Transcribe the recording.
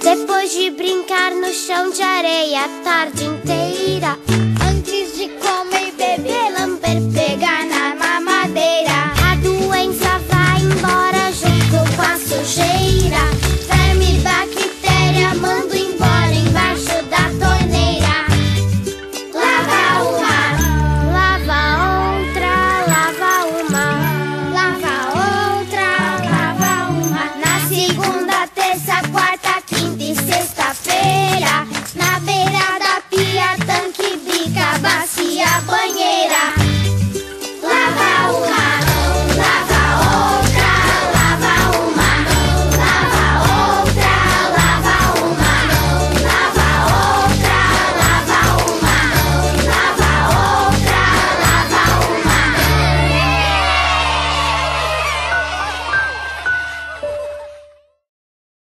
Depois de brincar no chão de areia a tarde inteira, antes de comer e beber, lamber, pegar na mamadeira. a doença vai embora junto com a sujeira. Verme, bactéria, mando embora embaixo da torneira. Lava uma, Lava outra, lava uma. lava outra, lava uma. Na segunda, terça,